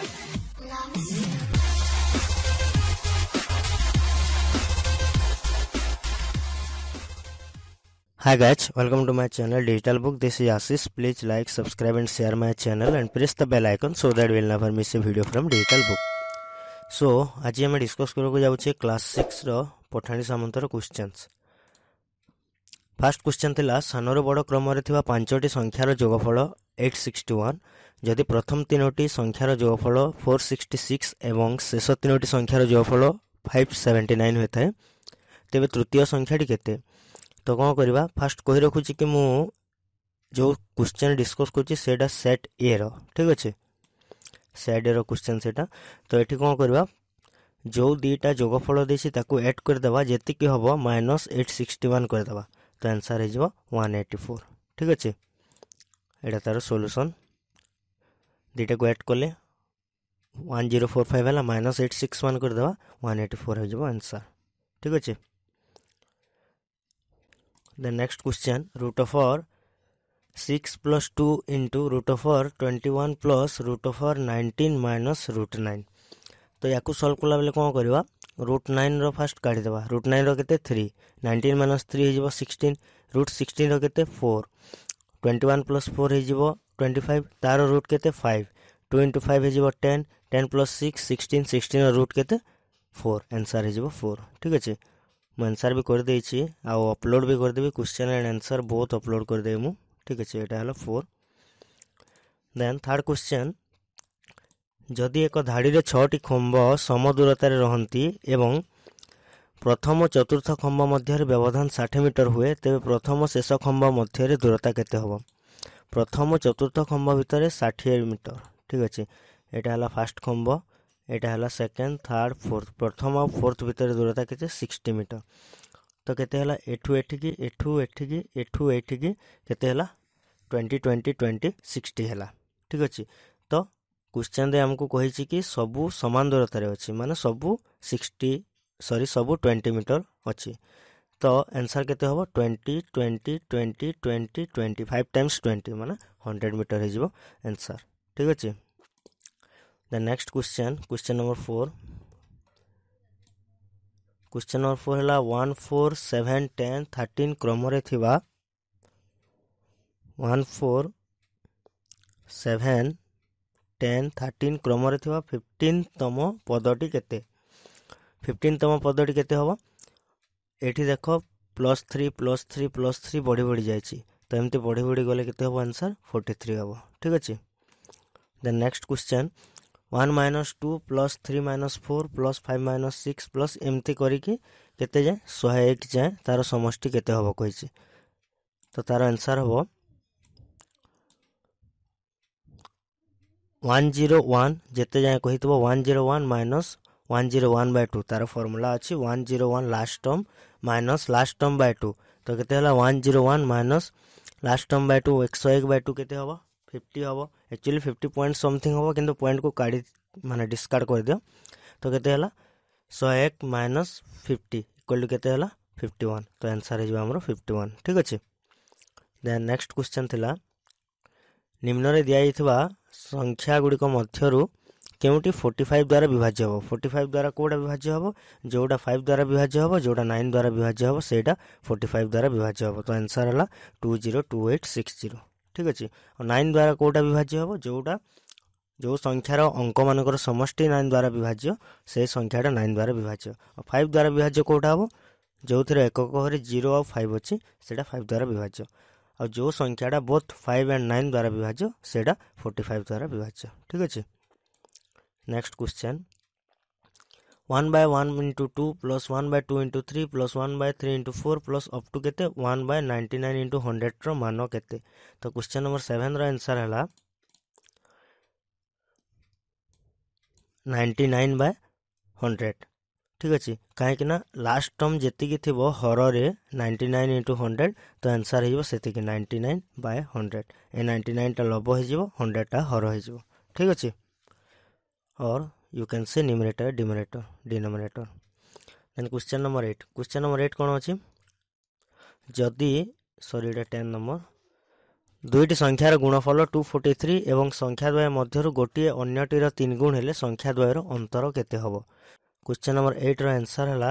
Hi guys, welcome to my channel Digital Book. This is Ashish. Please like, subscribe and share my channel and press the bell icon so that you will never miss a video from Digital Book. So, आज हम discuss करको जाउछे class 6 रो पठाणी सामंतर questions. First question थिला सानरो बड़ क्रम रे थिबा पांचटी संख्यार जोगफल 861 जदि प्रथम तीनोटी संख्यार जोगफल 466 एवं शेष तीनोटी संख्यार जोगफल 579 होता है तेबे तृतीय संख्याटी केते. तो कौन करवा फास्ट कही रखुची कि मु जो क्वेश्चन डिस्कस करूची सेटा सेट ए रो. ठीक अच्छे, सेट ए रो क्वेश्चन सेटा. तो ये कौन करवा जो दीटा जोगफल देसी ताकू ऐड कर देबा जेतिकी हबो -861 कर देबा. तो आंसर हे जबो 184. ठीक अच्छे, एटा तार सॉल्यूशन. दीटा को ऐड करले 1045 हला -861 कर देबा 184 हे जबो आंसर. ठीक अच्छे. The next question, root over 6 plus 2 into root over 21 plus root over 19 minus root 9. तो याकू सॉल्व कला बेले कौन करवा रूट 9 रो फास्ट काढ़ी देबा. रूट 9 रो केते 3, 19 माइनस 3 हे जिवो 16, रूट 16 रो केते 4, 21 प्लस 4 हे जिवो 25, तारो रूट केते 5, 2 into 5 हे जिवो 10, 10 प्लस 6 16, 16 रो रूट केते 4, आंसर हे जिवो 4. ठीक अच्छे, मैं आंसर भी कर देछि आउ अपलोड भी कर देबी. Question and answer both upload कर देबी मु. ठीक अच्छे, एटा हलो 4. देन थर्ड क्वेश्चन, जदि एक धाड़ी रे 6टी खंभ सम दूरतार रहंती एवं प्रथम चतुर्थ खंभ मध्य व्यवधान 60 मीटर हुए तेबे प्रथम शेष खंभ मध्य दूरता केते हबो. प्रथम चतुर्थ खंभ भितर 60 मीटर. ठीक अच्छे, एटा हला फर्स्ट खंभ, एटा हला सेकंड, थर्ड, फोर्थ. प्रथम और फोर्थ भितर दूरता केते 60 मीटर. तो केते हला एठू एठिकी एठू एठिकी एठू एठिकी केते हला 20 20 20 60 हला. ठीक अछि. तो क्वेश्चन रे हमको कहिछि कि सबु समान दूरता रे अछि माने सबु 20 मीटर अछि. तो आंसर केते हबो 20 20 20 20 25 टाइम्स 20 माने 100 मीटर हे जिवो आंसर. ठीक अछि. The next question, question number 4. Question number 4 है 1 4 7 10 13 क्रम रे थिबा 1 4 7 10 13 क्रम रे थिबा 15 तम पदटी केते. 15 तम पदटी केते हबो. एठी देखो +3 +3 +3 बढ़ी बढ़ी जायछि. तो एमती बढ़ी बढ़ी गले केते हबो आंसर 43 हबो. ठीक अछि. The next question, 1 minus 2 plus 3 minus 4 plus 5 minus 6 plus एमती करिकी केते जाए 101 जाए तार समष्टि केते हबो कहिछि. तो तार आंसर हबो 101 जेते जाए कहितबो 101 minus 101 by 2. तार फार्मूला अछि 101 last term minus last term by 2. तो केते हला 101 minus last term by 2 101 by 2 केते हबो 50 हबो. एक्चुअली 50 पॉइंट समथिंग हबो किंतु पॉइंट को काढी माने डिस्कार्ड कर दियो. तो केते हला 101 माइनस 50 इक्वल टू केते हला 51. तो आंसर हे जो हमरो 51. ठीक अछि. देन नेक्स्ट क्वेश्चन थिला निम्न रे दिया हितबा संख्या गुडी को मध्यरु केउटी 45 द्वारा विभाज्य हबो. 45 द्वारा कोडा विभाज्य हबो जोडा 5 द्वारा विभाज्य हबो जोडा 9 द्वारा विभाज्य हबो सेटा 45 द्वारा विभाज्य हबो. तो आंसर हला 202860. ठीक अछि. और 9 द्वारा कोडा विभाज्य हबो जोडा जो संख्यार अंक मानकर समष्टि 9 द्वारा विभाज्य से संख्याटा 9 द्वारा विभाज्य. और 5 द्वारा विभाज्य कोडा हबो जो थरे एकक घरे 0 और 5 अछि सेटा 5 द्वारा विभाज्य. और जो संख्याटा बोथ 5 एंड 9 द्वारा विभाज्य सेटा 45 द्वारा विभाज्य. ठीक अछि. Next question, 1 by 1 into 2 plus 1 by 2 into 3 plus 1 by 3 into 4 plus up to केते 1 by 99 into 100 रो मानो केते. तो क्वेश्चन नंबर 7 रो आंसर हला 99 by 100. ठीक अछि. काहे कि ना लास्ट टर्म जेति कि थिबो हर रे 99 into 100 तो आंसर हे जिवो सेति कि 99 by 100. ए 99 टा लब हे जिवो 100 टा हर हे जिवो. ठीक अछि. और you can say numerator denominator. Then question number 8. Question number 8 कोन अछि जदि सॉरी एटा 10 नंबर ଦୁଇଟି ସଂଖ୍ୟାର ଗୁଣଫଳ 243 ଏବଂ ସଂଖ୍ୟା ଦ୍ୱୟ ମଧ୍ୟରୁ ଗୋଟିଏ ଅନ୍ୟଟିର 3 ଗୁଣ ହେଲେ ସଂଖ୍ୟା ଦ୍ୱୟର ଅନ୍ତର କେତେ ହେବ? କ୍ୱେଶ୍ଚନ୍ ନମ୍ବର 8ର ଆନ୍ସର ହେଲା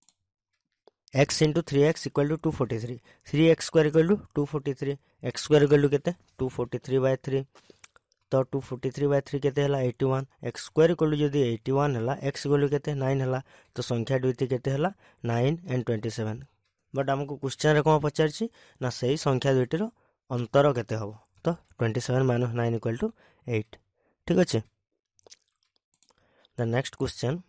x into 3x equal to 243, 3x square equal to 243, x square equal to केते 243 by 3, तो 243 by 3 केते हला 81, x square equal to जदि 81 हला x equal to केते 9 हला तो संख्या दुईटी केते हला 9 and 27, बट हमको क्वेश्चन रे कोन पचारछि ना सही संख्या दुईटी रो अंतर केते हबो, तो 27 minus 9 equal to 8. ठीक अछि. The next question,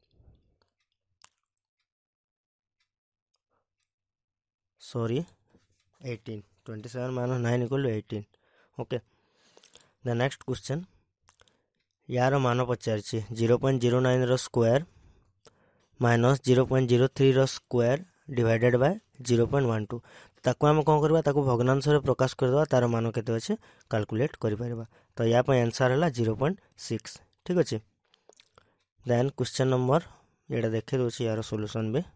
sorry 18, 27 minus 9 equal to 18. okay, the next question, यार मान पचारछि 0.09 रो स्क्वायर माइनस 0.03 रो स्क्वायर डिवाइडेड बाय 0.12, ताको हम कोन करबा ताको भग्नांश रे प्रकाश कर देबा, तार मान केते अछि कैलकुलेट करि परबा, तो या पे आंसर हला 0.6. ठीक अछि. देन क्वेश्चन नंबर एडा देखे दोछि यार सॉल्यूशन बे,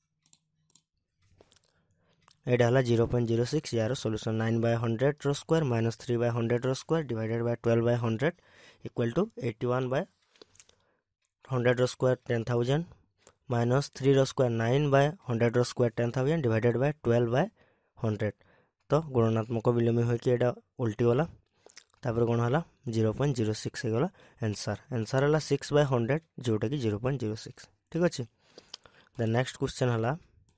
एडा हला 0.06 यार सॉल्यूशन 9 by 100 रो स्क्वायर माइनस 3 by 100 रो square divided by 12 by 100 equal to 81 by 100 रो स्क्वायर 10,000 माइनस 3 रो स्क्वायर 9 by 100 रो स्क्वायर 10,000 डिवाइडेड बाय 12 by 100, तो गुणनात्मक विलोमी होय कि एडा उल्टी वाला, तापर कोन हला 0.06 हे गला आंसर. आंसर हला 6 by 100 जोटा कि 0.06. ठीक अछि. द नेक्स्ट क्वेश्चन हला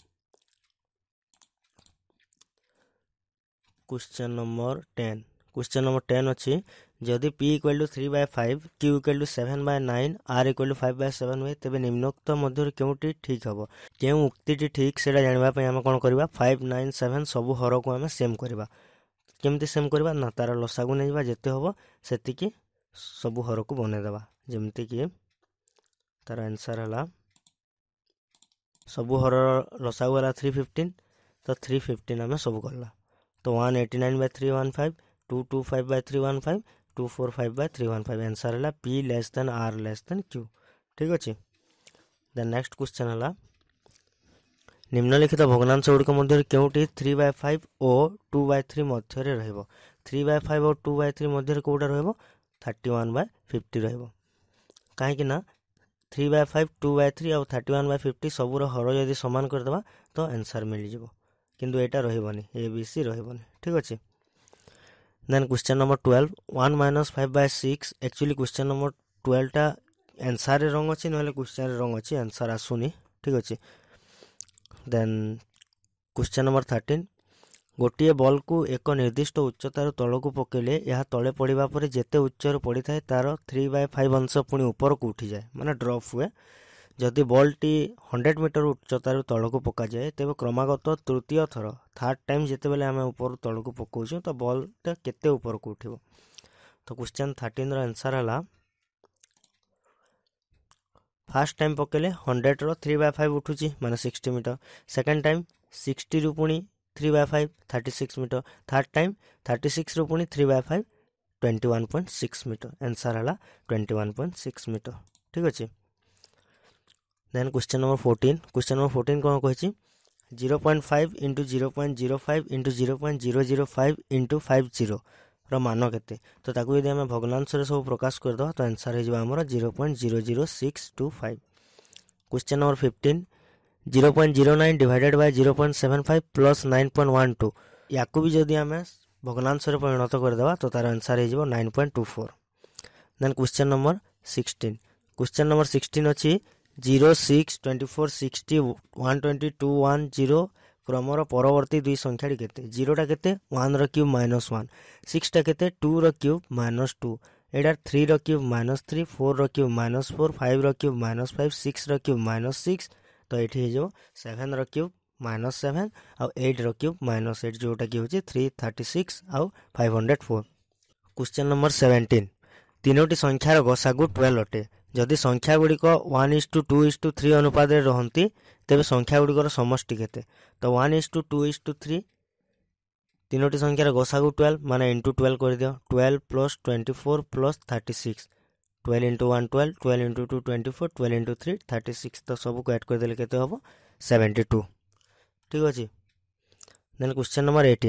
क्वेश्चन नंबर 10. क्वेश्चन नंबर 10 अछि जदि p equal to 3 by 5, q equal to 7 by 9, r equal to 5 by 7 हुए, तेबे निम्नोक्त मध्य केउटी ठीक हबो? केउ उक्तिटी ठीक सेडा जानबा पय हम कोन करबा 5 9 7 सब हर को हम सेम करबा. केमति सेम करबा ना तार लसागु नेबा जेते हबो सेति कि सब हर को बने देबा, जेमति कि तार आंसर हला सब हर लसागु वाला 315, तो 315 हम सब करला, तो 189 by 315, 225 by 315, 245 by 315, आंसर हला p less than r less than q. ठीक अछि. द नेक्स्ट क्वेश्चन हला निम्नलिखित भग्नांश गुड़िक मध्य केउटी 3 by 5 और 2 by 3 मध्य रे रहइबो? 3 by 5 और 2 by 3 मध्य रे कोउटा रहइबो? 31 by 50 रहइबो. काहे कि ना 3 by 5 2 by 3 और 31 by 50 सबुर हर यदि समान कर देबा तो आंसर मिल जिवो, किंतु एटा रहिबोनी, ए बी सी रहिबोनी. ठीक अछि. Then question number 12, 1 minus 5 by 6, actually question number 12 टा आंसर रे रंग अछि नहले क्वेश्चन रे रंग अछि, आंसर आसुनी. ठीक अछि. देन क्वेश्चन नंबर 13, गोटिए बॉल को एक निर्दिष्ट उच्चतार तलकू पकेले यह तले पड़िबा परे जेते उच्चर पड़ी थाए तार 3 by 5 अंश पुणी ऊपर को उठी जाए, माने ड्रॉप हुए. जदि बॉल टी 100 मीटर उच्चतार तलकू पका जाए तेबे क्रमागत तृतीय थर थर्ड टाइम जेते बेले आमे ऊपर तलकू पकाउछु तो बॉल टा केते ऊपर को उठिबो? तो क्वेश्चन 13 रो आंसर हला फर्स्ट टाइम पकेले 100 रो 3 by 5 उठुची माने 60 मीटर, सेकंड टाइम 60 रु पुणी 3 by 5 36 मीटर, थर्ड टाइम 36 रु पुणी 3 by 5 21.6 मीटर, आंसर हला 21.6 मीटर. ठीक अछि. Then question number 14, question number 14 कोन कहछि 0.5 into 0.05 into 0.005 into 50 रो मान केते, तो ताकू यदि हम भग्नांश रे सब प्रकाश कर दो तो आंसर हे जिवा हमर 0.00625. Question number 15, 0.09 divided by 0.75 plus 9.12, याकू भी जदि हम भग्नांश रे परिणत कर देबा तो तार आंसर हे जिवो 9.24. Then question number 16, question number 16 अछि 0 6 24 60 120 210 क्रमर परवर्ती दुई संख्या केते? 0 टा केते 1 रो क्यूब माइनस 1, 6 टा केते 2 रो क्यूब माइनस 2, एडा 3 रो क्यूब माइनस 3, 4 रो क्यूब माइनस 4, 5 रो क्यूब माइनस 5, 6 रो क्यूब माइनस 6, तो एठी हे जो 7 रो क्यूब माइनस 7 और 8 रो क्यूब माइनस 8 जोटा कि होची 336 और 504. क्वेश्चन नंबर 17, तीनोटी संख्यार गसागु 12 अटे. जदि संख्या गुड़िक 1:2:3 अनुपात रे रहंती तेबे संख्या गुड़िकर समष्टि केते? तो 1:2:3 तीनोटी संख्यार गसागु 12 माने इंटू 12 कर दियो, 12 plus 24 plus 36, 12 into 1 12, 12 into 2 24, 12 into 3 36, तो सब को ऐड कर देले केते हबो 72. ठीक अछि. Then question number 18,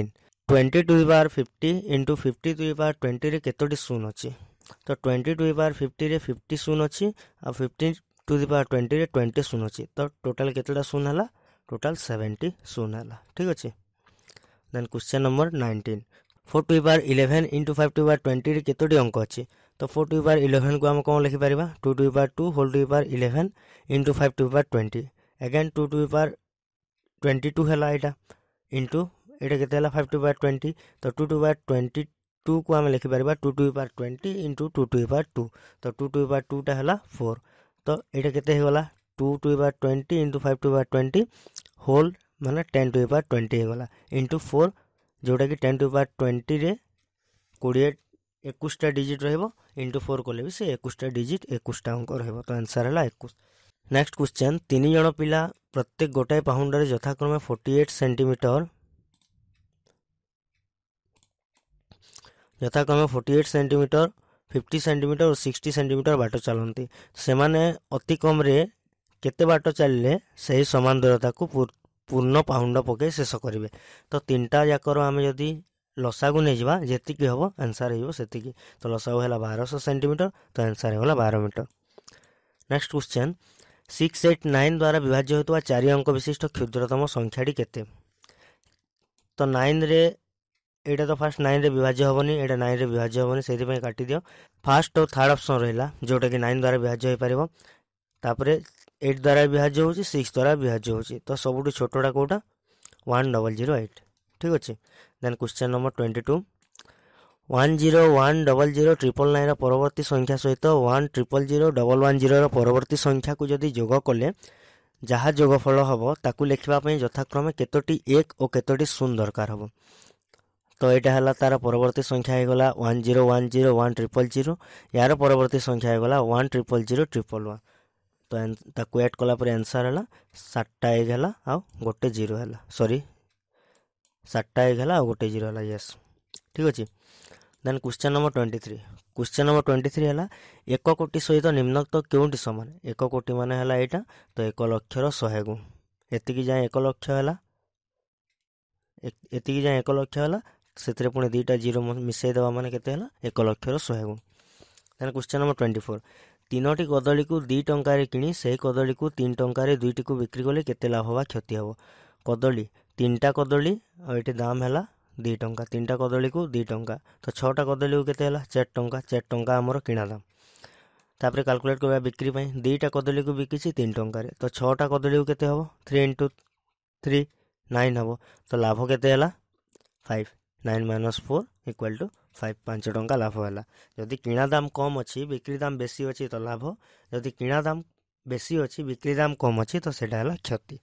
20 to the power 50 into 50 to the power 20 रे केतोटी शून्य अच्छी तो 20 टू द पावर 50 रे 50 शून्य अच्छी आ 50 टू द पावर 20 रे 20 शून्य अच्छी तो टोटाल केतोटा शून्य है टोटाल 70 शून्य है ठीक अच्छे। Then question number 19 4 to the power 11 into 5 to the power 20 रे केतोटी अंक अच्छी तो 4 टू द पावर 11 को आम कौन लिखिपर 2 to the power 2 whole to the power 11 into 5 to the power 20 again 2 to the power 22 है यहाँ इंटू ये के 5 टू पावर 20 तो 2 टू पावर 22 को आम लिखिपर 2 to power 20 into 2 to power 2 तो 2 टू पावर 2 टा है 4 तो ये के 2 to power 20 into 5 to power 20 whole माने 10 टू पावर 20 होगा इंटू 4 जोटा कि 10 टू पावर 20 रे 20 21टा डिजिट रहिबो इंटू 4 कले भी से 21टा डिजिट 21टा अंक रहिबो तो आंसर है 21। नेक्स्ट क्वेश्चन 3 जण पिला प्रत्येक गोटाए पाउंडर यथाक्रमे 48 सेंटीमीटर यथाक्रमे 48 सेंटीमीटर 50 सेंटीमीटर और 60 सेंटीमीटर बाट चलती से अति कम रे केते बाट चलिए से समान दूरता को पूर्ण पाउंड पके शेष करेंगे तो 3टा जाकर आम जदि लसागु नहीं जावा जी हम आंसर हो तो लसागु है 1200 सेंटीमीटर तो आंसर होगा 12 मीटर। नेक्स्ट क्वेश्चन 689 द्वारा विभाज्य होता 4 अंक विशिष्ट क्षुद्रतम संख्याटी केते तो 9 रे एटा तो फास्ट 9 रे विभाज्य हेनी एटा 9 रे विभाज्य हेनी से काटी दियो फास्ट और थर्ड ऑप्शन रहा जोटा कि 9 द्वारा विभाज्य हो पार तापर 8 द्वारा विभाज्य हो 6 द्वारा विभाज्य हो तो सबुठ छोटा कोटा 1008 ठीक अच्छे। देन क्वेश्चन नंबर 22 10100 परवर्ती संख्या सहित 1000110 परवर्ती संख्या को जदि जोग कले जहाँ जोगफल हम ताकू लिखापी यथाक्रमे केतोटी 1 और केतोटी शून्य दरकार हम तो यहाँ है तार परवर्ती संख्या होगा 1010100 यार परवर्ती संख्या होगा 1000111 तो एड कलापर आंसर है 7टा 1 है आ गोटे 0 है सॉरी 7टा 1 है आ गोटे 0 है यस ठीक अच्छे। देन क्वेश्चन नंबर 23 है 1 कोटी सहित निम्नोक्त क्योंटी सामान 1 कोटी मान है यहाँ तो 1 लक्षर 100 गुण एति जाए 1 लक्ष है एति जाए 1 लक्ष है से पुणी 2टा 0 मिसई देवा माने केते हला 1 लक्षर 100 गुण। देन क्वेश्चन नंबर 24 3टी कदली को 2 टंकार किणी से कदली को 3 टंकार 2टी को बिक्री कले केते लाभ वा क्षति हम कदली 3टा कदली और ये दाम है 2 टंका 3टा कदली को 2 टंका तो 6टा कदली को केते हला 4 टंका 4 टंका आमर किणा दाम तापर कैलकुलेट करबा बिक्री पई 2टा कदली को बिकिछि 3 टंकार तो 6टा कदली को केते हबो 3 इंटू 3 9 हबो तो लाभ केते हला 5 9 माइनस 4 इक्वल टू 5 5 टंका लाभ है जदि किणा दाम कम अच्छी बिक्री दाम बेसी अच्छी तो लाभ जदि किणा दाम बेसी अच्छी बिक्री दाम कम अच्छी तो सेटा है क्षति।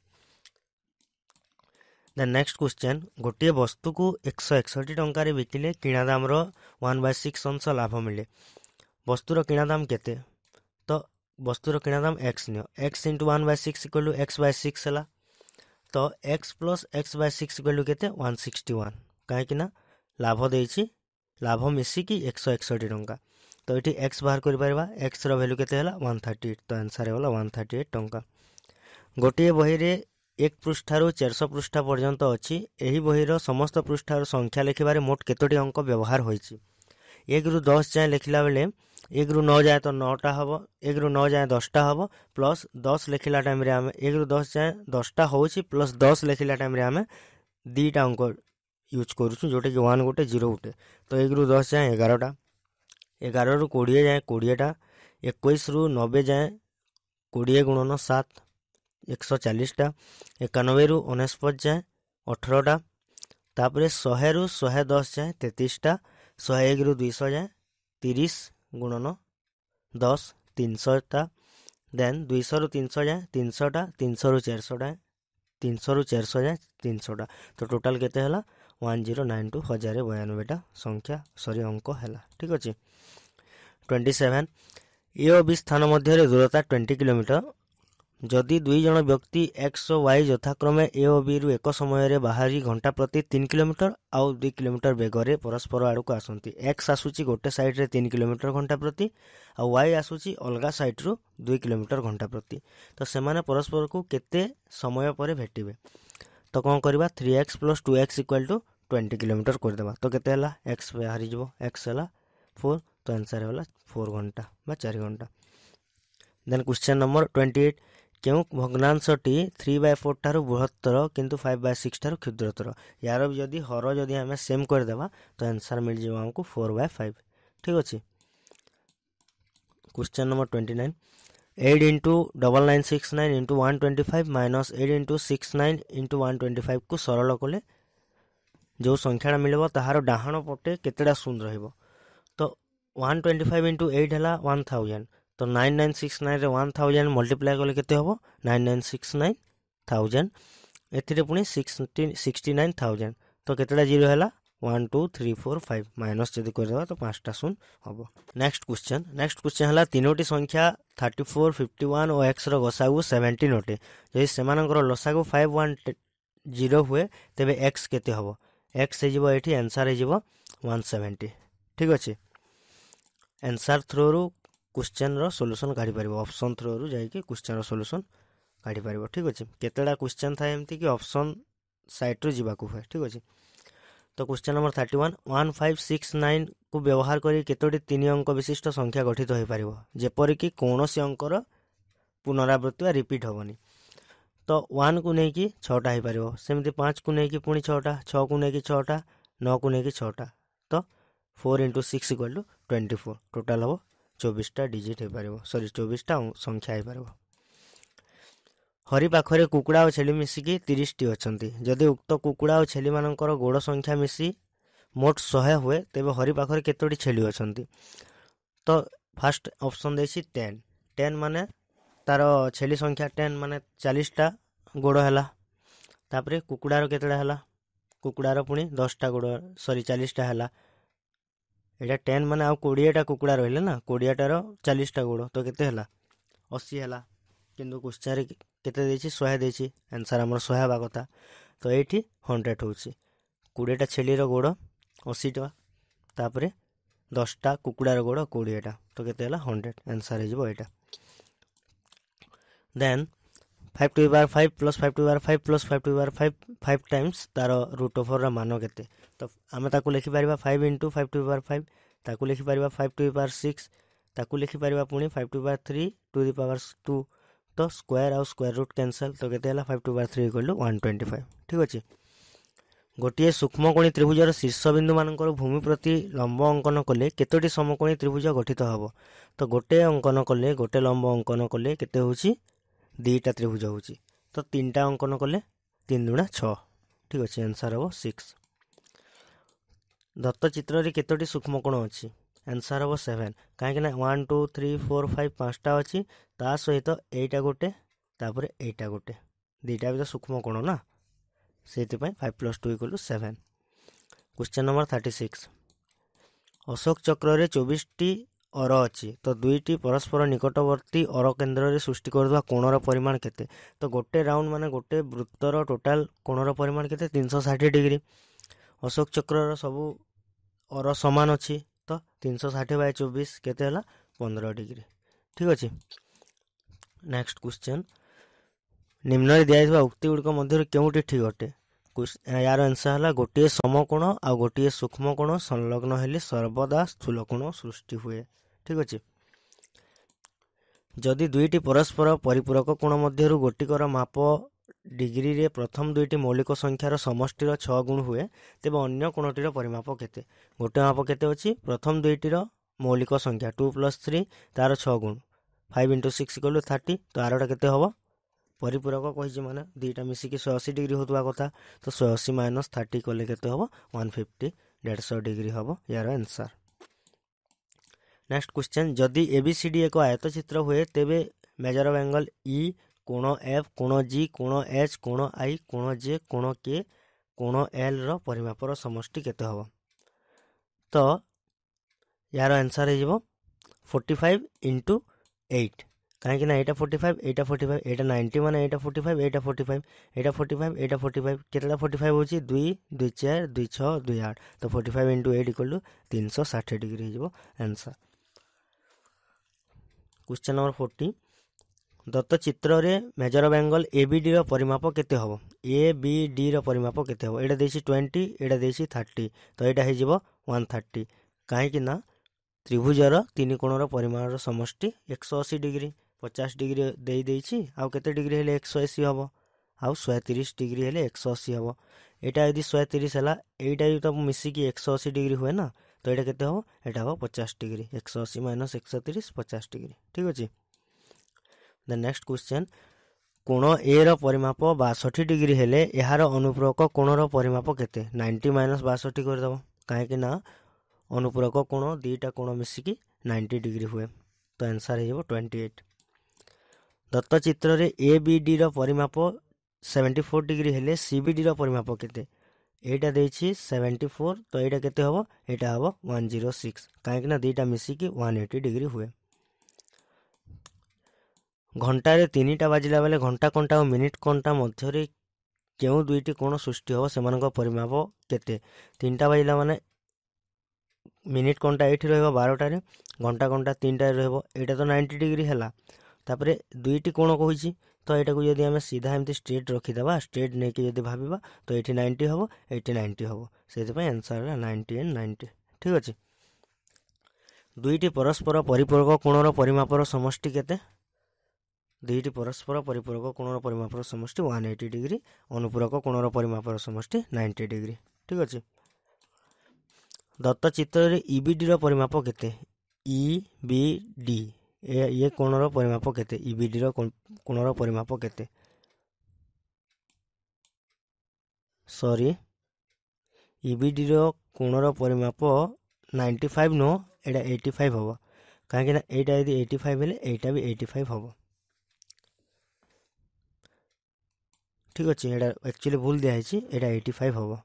देन नेक्स्ट क्वेश्चन गोटे वस्तु को 161 टंकार बिकिले किणा दाम 1/6 अंश लाभ मिले वस्तुर किणा दाम केते तो वस्तुर किणा दाम x नियो x into 1/6 equal to x/6 है तो x plus x/6 equal to केते 161 कहीं लाभ देछि लाभ मिसिकी 161 टंका तो ये एक्स बाहर कर एक्स वैल्यू केते हला 138 तो आंसर है 138 टंका। गोटे बही रे 1 पृष्ठार 400 पृष्ठा पर्यंत अच्छी यही बहीर समस्त पृष्ठार संख्या लिखिबारे मोट केतोटी अंक व्यवहार होइछि 1 रु 10 जाए लिखला बेले 1 रु 9 जाए तो 9टा हम 1 रु 9 जाए 10टा हम प्लस 10 लिखला टाइम रे आमे 1 रु 10 जाए 10टा होछि प्लस 10 लिखला टाइम रे आमे 2टा अंक यूज करूँ जोटा कि 1 गोटे 0 गोटे तो 1 रु 10 जाए 11टा 11 रु 20 जाए 20टा 21 रु 90 जाए 20 गुणन 7 140टा 91 रु 49 जाए 18टा तापर 100 रु 110 जाए 33टा 101 रु 200 जाए 30 गुणन 10 300टा देन 200 रु 300 जाए 300टा 300 रु 400 जाए 300 रु 400 जाए 300टा तो टोटाल केते हला 1092 1092टा संख्या सॉरी अंक है ठीक अच्छे। 27 ए और बी स्थान मध्य दूरता 20 किलोमीटर जदि 2 जन व्यक्ति एक्स और वाई यथाक्रमे ए और बी रु एक समय बाहरी घंटा प्रति 3 किलोमीटर आउ 2 किलोमीटर बेगर परस्पर आड़क आसती एक्स आसूची गोटे साइड रे 3 किलोमीटर घंटा प्रति आ वाई आसूची अलगा साइड रु 2 किलोमीटर घंटा प्रति तो सेमाने परस्पर को केते समय पर भेटिबे तो कौन करवा 3x + 2x = 20 किलोमीटर करदेवा तो केते हला एक्स बाहरी जीवो एक्स हला 4 तो आंसर होला 4 घंटा बा 4 घंटा। देन क्वेश्चन नंबर 28 क्यों भग्नांशटी 3/4 ठारू बृहत्तर किंतु 5/6 ठारू क्षुद्रतर। यार भी जदि हर जदि आम सेम करदेवा तो आंसर मिल जाए हमको 4/5। ठीक अच्छे। Question number 29 8 into 9969 into 125 minus 8 into 69 into 125 को सरल कले जो संख्या मिलबो ताहार डाहाण पटे केतेडा शून्य रहिबो। तो 125 इंटू 8 है 1000 तो 9969 रे 1000 मल्टीप्लाई कले केते होबो 9969000 एथिरे पुनी 69000 तो केतेडा जीरो है 1 2 3 4 5 माइनस जदि करदेबा तो 5टा शून्य होबो। नेक्स्ट क्वेश्चन है तीनोटी संख्या 34 51 और x रो गसागु 17 अटे जदि सेमानकर लसागु 510 हुए तेबे x केते होबो x हे जिवो एठी आंसर हे जिवो 170। ठीक अछि। आंसर थ्रू रु क्वेश्चन रो सॉल्यूशन काढी परिबो ऑप्शन थ्रू रु जाई कि क्वेश्चन रो सॉल्यूशन काढी परिबो। ठीक अछि। केतेडा क्वेश्चन था एमती कि ऑप्शन साइट रु जिबाकू होय। ठीक अछि। तो क्वेश्चन नंबर 31 1569 को व्यवहार करी केतोटी 3 अंक विशिष्ट संख्या गठित हो पारिबो जेपरि कि कोनोसी अंकर पुनरावृत्ति रिपीट होबनी। तो 1 को नहीं कि 6टा हो पारिबो सेमती 5 को नहीं कि पुणी 6टा 6 को नहीं कि 6टा 9 को नहीं कि 6टा तो 4 इंटू 6 इक्वल टू 24 टोटाल हम 24टा डिजिट हो पारिबो सॉरी 24टा संख्या हो पारिबो। हरि पाखरे कुकुड़ा और छेली मिसिकी 30टी अछंती जदि उक्त कुकुड़ा और छेली मानकर गोड़ संख्या मिसी मोट 100 हुए तेबे हरि पाखरे केतोटी छेली अछंती। तो फर्स्ट ऑप्शन देछि 10 माने तार छेली संख्या 10 माने 40टा गोड़ हैला तापरे कुकुड़ार केतडा हैला कुकुड़ार पुणी 10टा गोड़ सॉरी 40टा हैला एटा 10 माने आ 20टा कुकुड़ा रहले ना 20टार 40टा गोड़ तो केते हैला 80 हैला किंतु क्वेश्चन रे केते देछि 100 देछि आंसर हमर 100 हेबा कथा तो एठी 100 होछि 20टा छेली रो गोड़ 80टा तापरे 10टा कुकुड़ार गोड़ 20टा तो केते हैला 100 आंसर हे जिवो एटा। Then 5 to the power 5 plus 5 to the power 5 plus 5 to the power 5 times तार रूट ओवर रा मान केते तो आमे ताकू लिखि परिबा 5 into 5 to the power 5 ताकू लिखि परिबा 5 to the power 6 ताकू लिखि परिबा पुणी 5 to the power 3 to the power 2 तो स्क्वायर और स्क्वायर रूट कैंसल तो केते हला 5 to the power 3 equal to 125। ठीक अछि। गोटिए सूक्ष्मकोणी त्रिभुजर शीर्ष बिंदु मानकर भूमि प्रति लंब अंकन कले केतोटी समकोणी त्रिभुज गठित हबो तो गोटे अंकन कले गोटे लंब अंकन कले केते होछि 2टा त्रिभुज होछि तो 3टा अंकन कले 3 दुणा 6। ठीक अछि आंसर हो 6। दत्त चित्र रे केतोटी सूक्ष्मकोण अछि आंसर हो 7 काहे कि ना 1 2 3 4 5 5टा अछि ता सहित एटा गोटे तापर एटा गोटे 2टा भी तो सूक्ष्मकोण ना सेति पय 5 + 2 = 7। क्वेश्चन नंबर 36 अशोक चक्र रे 24टी अर अच्छी तो 2टी परस्पर निकटवर्ती अर केन्द्र रे सृष्टि करदवा कोणर परिमाण केते तो गोटे राउंड माने गोटे वृत्तर टोटाल कोणर परिमाण केते 360 डिग्री अशोक चक्र सबु अर समान अच्छी तो 360/24 केते हला 15 डिग्री। ठीक अछि। नेक्स्ट क्वेश्चन निम्न रे दिया उक्ति गुड़िक मध्य केउटी ठीक अटे यार आंसर है गोटे समकोण आ गोटे सूक्ष्मकोण संलग्न हेले सर्वदा स्थूलकोण सृष्टि हुए। ठीक अच्छे। जदि 2टी परस्पर परिपूरक कोण मध्य गोटिकर माप डिग्री रे प्रथम 2टी मौलिक संख्यार समष्टिर 6 गुण हुए तेबे अन्य कोणटीर परिमाप केते गोटे माप केते अछि प्रथम 2टीर मौलिक संख्या 2 + 3 तार 6 गुण 5 × 6 = 30 तो आरटा केते हबो परिपूरक कहि माने 2टा मिसिकी 180 डिग्री होतबा कथा तो 180 - 30 कले केते हबो 150 150 डिग्री हबो यार आंसर। नेक्स्ट क्वेश्चन जदि एबीसीडी एक आयत चित्र हुए तेबे मेजर ऑफ एंगल ई कोण एफ कोण जी कोण एच कोण आई कोण जे कोण के कोण एल रो परिमापर समष्टि केते हबो तो यार आंसर हे जिवो 45 × 8 काहे ना एटा 45 एटा 45 एटा 90 माने एटा 45 एटा 45 एटा 45 एटा 45 केतला 45 होची 2 2 4 2 6 2 8 तो 45 × 8 = 360 डिग्री हे जिवो आंसर। क्वेश्चन नंबर 40 दत्त चित्र रे मेजर ऑफ एंगल एबीडी रो परिमाप केते हबो एबीडी रो परिमाप केते हबो एटा देछि 20 एटा देछि 30 तो एटा हे जिवो 130 काहे कि ना त्रिभुजर तीन कोणर परिमाणर समष्टि 180 डिग्री 50 डिग्री दे देछि आ केते डिग्री हेले 180 हबो आ 130 डिग्री हेले 180 हबो एटा यदि 130 हला एटा तो मिसी की 180 डिग्री हुए ना तो एटा केते हबो एटा हबो 50 डिग्री 180 माइनस 130 50 डिग्री ठीक अछि। द नेक्स्ट क्वेश्चन कोण ए रो परिमाप 62 डिग्री हेले एहार अनुपूरक कोणर परिमाप केते 90 माइनस 62 कर दबो काहे कि ना अनुपूरक कोण दीटा कोण मिसिकी 90 डिग्री हुए तो आंसर हे 28। दत्त चित्र रे ए बी डी रो परिमाप 74 डिग्री हेले सी बी डी रो परिमाप केते एटा देछि 74 तो एटा केते हबो एटा हबो 106 काहे कि ना दीटा मिसिकी 180 डिग्री हुए। घंटा रे 3टा बाजिला बेले घंटा कंटा और मिनिट कंटा मध्य रे केउ दुईटी कोण सृष्टि हबो सेमानक परिमाप केते 3टा बाजिला माने मिनिट कंटा एठी रहबो 12टा रे घंटा कंटा 3टा रे रहबो एटा तो 90 डिग्री हला तापरे दुईटी कोण कहिछि तो एटा को यदि हमें सीधा एमती स्ट्रेट रखि देबा स्ट्रेट नै के यदि भाबिबा तो एठी 90 हबो एठी 90 हबो सेति पय आंसर है 90 एंड 90 ठीक अछि। दुईटी परस्पर परिपूरक कोणर परिमापर समष्टि केते दुईटी परस्पर परिपूरक कोणर परिमापर समष्टि 180 डिग्री अनुपूरक कोणर परिमापर समष्टि 90 डिग्री ठीक अछि। दत्त चित्र रे ईबीडी रो परिमाप केते ईबीडी ये कोणर परिमाप केते ईबीडी रो कोणर परिमाप केते सॉरी ईबीडी रो कोणर परिमाप 95 नो एटा 85 हबो काहे कि ना एटा यदि 85 हेले एटा भी 85 हबो ठीक अछि एटा एक्चुअली भूल दिया हैछि एटा 85 हबो।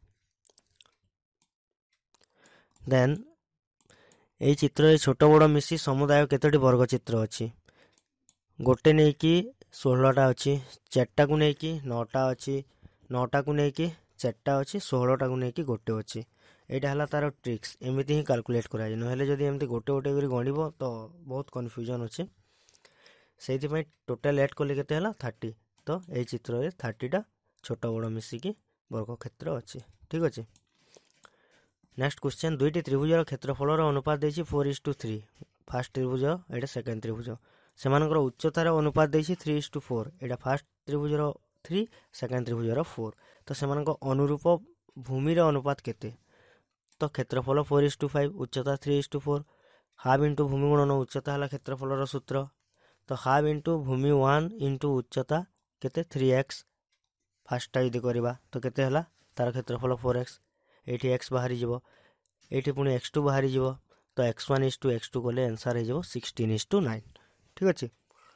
देन ए चित्र रे छोट बड़ मिसी समुदाय केतोटी वर्ग चित्र अछि गोटे नै कि 16टा अछि चारटा को नै कि 9टा अछि 9टा को नै कि 4टा अछि 16टा को नै कि गोटे अछि एटा हला तार ट्रिक्स एमिति ही कैलकुलेट करा जे नहेले जदी एमति गोटे गोटे करी गणिबो तो बहुत कन्फ्यूजन अछि सेति पय टोटल ऐड कोले केते हला 30 तो ए चित्र रे 30 टा छोट बड़ मिसी की वर्ग क्षेत्र अछि ठीक अछि। नेक्स्ट क्वेश्चन दुईटी त्रिभुजर क्षेत्रफलर अनुपात देछि 4:3 फर्स्ट त्रिभुज एटा सेकंड त्रिभुज सेमानकर उच्चतार अनुपात देछि 3:4 एटा फर्स्ट त्रिभुजर 3 सेकंड त्रिभुजर 4 तो सेमानक अनुरूप भूमिर अनुपात केते तो क्षेत्रफल 4:5 उच्चता 3:4 हाफ इंटू भूमि गुणन उच्चता हला क्षेत्रफलर सूत्र तो हाफ इंटू भूमि 1 इंटू उच्चता केते 3x फास्ट यदि करबा तो केते हला तार क्षेत्रफल 4x एठी x बाहरी जीवो एठी पुनी x2 बाहरी जीवो तो x1:x2 कोले आंसर हे जीवो 16:9 ठीक अछि।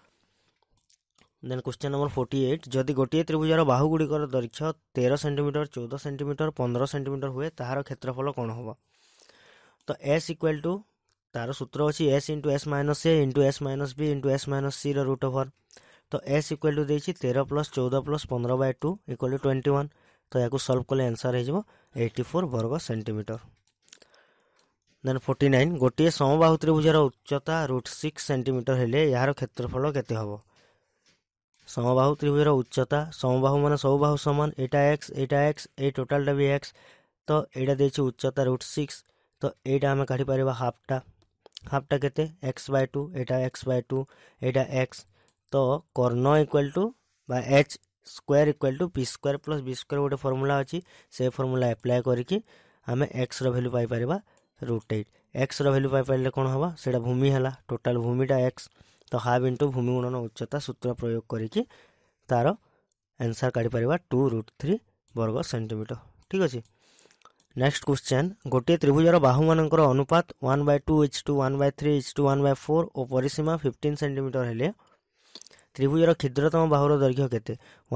देन क्वेश्चन नंबर 48 जदि गोटे त्रिभुजर बाहु गुड़िकर दैर्घ्य 13 सेंटीमीटर 14 सेंटीमीटर 15 सेंटीमीटर हुए ताहार क्षेत्रफल कोन होबो तो s इक्वल टू तार सूत्र अछि s into s minus a into s minus b into s minus c रो रूट ओवर तो s इक्वल टू देछि 13 प्लस 14 प्लस 15/2 इक्वल टू 21 तो याकू सॉल्व कले आंसर हे जिवो 84 वर्ग सेंटीमीटर। देन 49 गोटे समबाहु त्रिभुजर उच्चता √6 सेंटीमीटर हेले यार क्षेत्रफल केते हबो समबाहु त्रिभुजर उच्चता समबाहु माने सब बाहु समान एटा x ए टोटल टा भी x तो एटा देछि उच्चता √6 तो एटा हम काढी परिबा हाफ टा केते x/2 एटा x/2 एटा x तो कर्ण इक्वल टू बा h square equal to p स्क्वायर प्लस b स्क्वायर गोटे फार्मूला अछि से फार्मूला अप्लाई करिकि हमें x रो वैल्यू पाई परिबा √8 x रो वैल्यू पाई परिले कोन हबा सेटा भूमि हला टोटल भूमिटा x तो हाफ इंटू भूमि गुणन उच्चता सूत्र प्रयोग करिकि तार आंसर काढी परिबा 2√3 वर्ग सेंटीमीटर ठीक अछि। नेक्स्ट क्वेश्चन गोटे त्रिभुजर बाहु मानकर अनुपात 1/2:1/3 1/4 और परिसीमा 15 सेंटीमीटर हेले त्रिभुजर क्षुद्रतम बाहुर दैर्घ्य केते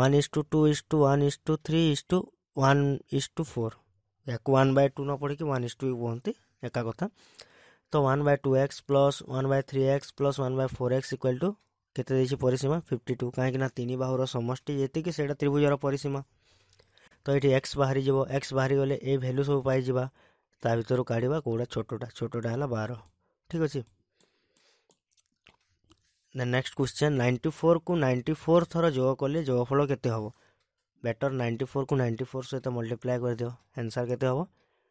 1:2:1:3:1:4 याकू 1/2 न पड़े कि 1:2 बोलते एका कथा तो 1/2x plus 1/3x plus 1/4x equal to केते देछि परिसीमा 52 काहे कि ना तीन बाहुर समष्टि जेते कि सेटा त्रिभुजर परिसीमा तो एठी x बाहरी जीवो x बाहरी गले ए वैल्यू सब पाई जीवा ता भीतर काढिबा कोडा छोटोटा हला 12 ठीक अछि। देन नेक्स्ट क्वेश्चन 94 को 94 थर जोग कले जोगफल केते हबो बेटर 94 को 94 सहित मल्टीप्लाई कर दियो आंसर केते हबो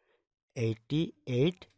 88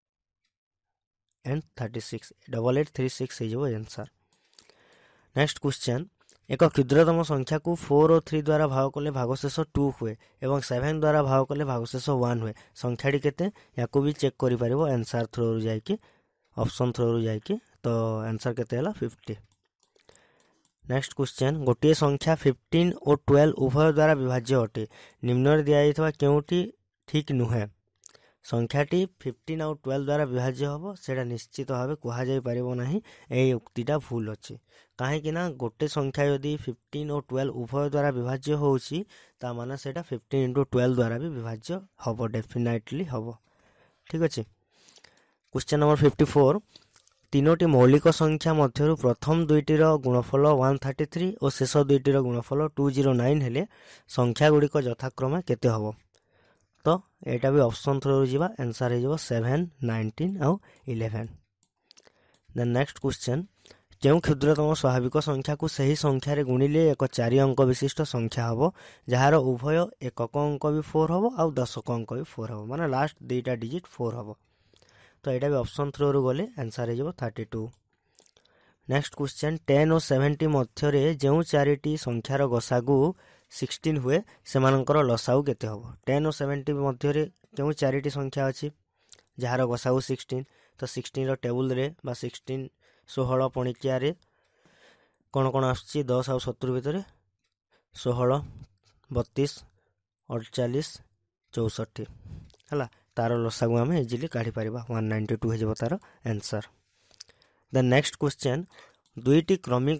एंड 36 8836 हो जाबो आंसर। नेक्स्ट क्वेश्चन एक क्षुद्रतम संख्या को 4 और 3 द्वारा भाग कले भागशेष 2 हुए एवं 7 द्वारा भाग कले भागशेष 1 हुए संख्याटी केते याको भी चेक करि परिबो आंसर थ्रो रु जाय कि ऑप्शन थ्रो रु जाय कि तो आंसर केते हला 50। नेक्स्ट क्वेश्चन गोटे संख्या 15 और 12 उभय द्वारा विभाज्य अटे निम्न दिया जायथवा केउटी ठीक नुहे संख्याटी 15 और 12 द्वारा विभाज्य हम से निश्चित भाव कहुई पार ना यही उक्तिटा भूल अच्छे कहीं गोटे संख्या यदि 15 और 12 उभय द्वारा विभाज्य होची ता माने सेटा 15 into 12 द्वारा भी विभाज्य हम डेफिनेटली हम ठीक अच्छे। क्वेश्चन नंबर 54 तीनोटी मौलिक संख्या मध्य प्रथम दुईटीर गुणफल 133 और शेष दुईटीर गुणफल 209 हेले संख्या गुड़िक यथाक्रमे केते हबो तो एटा भी ऑप्शन थ्रो जीवा आंसर हो 7 19 और 11। देन नेक्स्ट क्वेश्चन क्यों क्षुद्रतम स्वाभाविक संख्या को सही संख्या रे गुणिले एक 4 अंक विशिष्ट संख्या हबो जहार उभय एकक अंक भी 4 हबो और दशक अंक भी 4 हबो माने लास्ट दुईटा डिजिट 4 हबो तो एटा भी ऑप्शन थ्रो रु गले आंसर हो 32। नेक्स्ट क्वेश्चन 10 और 70 मध्य रे जेउ चारिटी संख्यार गसागु 16 हुए सेमानंकर लसाउ केते हबो 10 और 70 मध्य रे केउ चारिटी संख्या अछि जहार गसागु 16 तो 16 रो टेबल रे बा 16 16 पणिकिया रे कोन कोन आछि 10 और 70 भितरे 16 32 48 64 हला तार लसागु आम इजिली काढ़ी पारिबा 192 हेजबो तार आंसर। द नेक्स्ट क्वेश्चन दुईटी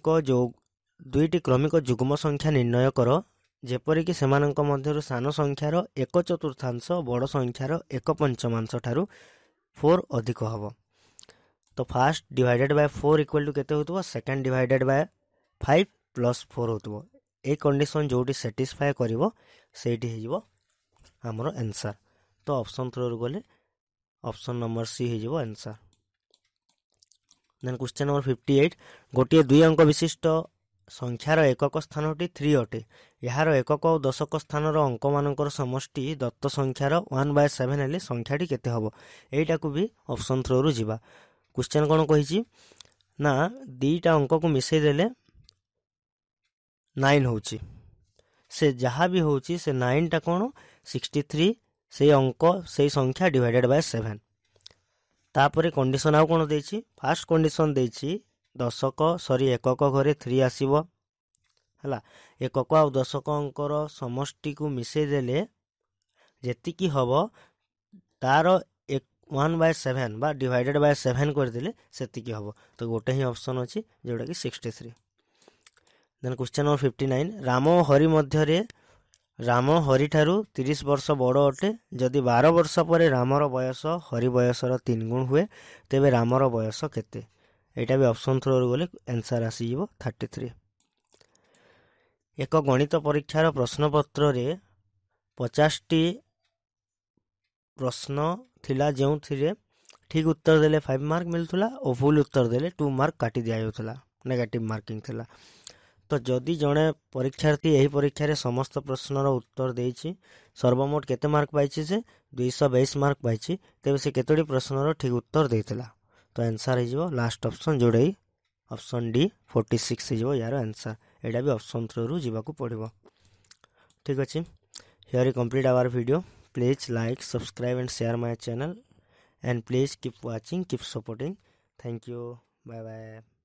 क्रमिक जुग्म संख्या निर्णय कर जेपरिक सेमानंक मध्यरु सान संख्यार 1/4 बड़ संख्यार 1/5 ठारू 4 अधिक हबो तो first divided by 4 equal to केते होतबो सेकंड डिवाइडेड बाय 5 प्लस 4 होतबो ए कंडीशन जोटी सैटिस्फाई करिवो सेठी हेजिवो हमरो आंसर तो ऑप्शन थ्रो गले ऑप्शन नंबर सी हेजिवो आंसर। देन क्वेश्चन नंबर 58 गोटे 2 अंक विशिष्ट संख्यार एकक स्थानटी 3 अटे यार एकक और दशक स्थानर अंक मानकर समष्टि दत्त संख्यार 1/7 हेले संख्याटी केते हबो एटा को भी ऑप्शन थ्रो रु जीवा। क्वेश्चन कोन कहिची ना दीटा अंक को मिसई देले 9 होची से जहाँ भी होची से 9 टा कोन 63 से अंक से संख्या डिवाइडेड बाय 7 तापरे कंडीशन आउ कोन देछि फर्स्ट कंडीशन देछि दशक एकक घरे 3 आसीबो हला एकक आ दशक अंकर समष्टि को मिसई देले जेतिकी हबो तार 1/7 बा डिवाइडेड बाय 7 कर देले सेतिकी हबो तो गोटे ही ऑप्शन अछि जोटा कि 63। देन क्वेश्चन नंबर 59 राम और हरि मध्य रे राम हरि ठारू 30 वर्ष बड़ अटे जदि 12 वर्ष पर रामर बयस हरि बयसर 3 गुण हुए तेबे रामर बयस केते एटा भी ऑप्शन थ्रो गले आंसर आसी जीवो 33। एक गणित परीक्षार प्रश्नपत्र रे 50 टी प्रश्न थिला जेउ थिरे ठीक उत्तर देले 5 मार्क मिलथुला और भूल उत्तर देले 2 मार्क काटी दिया जाउथला नेगेटिव मार्किंग थिला तो जदि जड़े परीक्षार्थी यही परीक्षा रे समस्त प्रश्नर उत्तर देछि सर्वमोट केते मार्क पाइछि से 222 मार्क पाइछि तेबे से केतोडी प्रश्नर ठीक उत्तर देथिला तो आंसर हिजो लास्ट ऑप्शन जोड़े ऑप्शन डी 46 हिजो यार आंसर एटा भी ऑप्शन थ्रो रु जीवा को पड़िबो ठीक अछि। हियर इ complete our video please like subscribe and share my channel and please keep watching keep supporting thank you bye bye.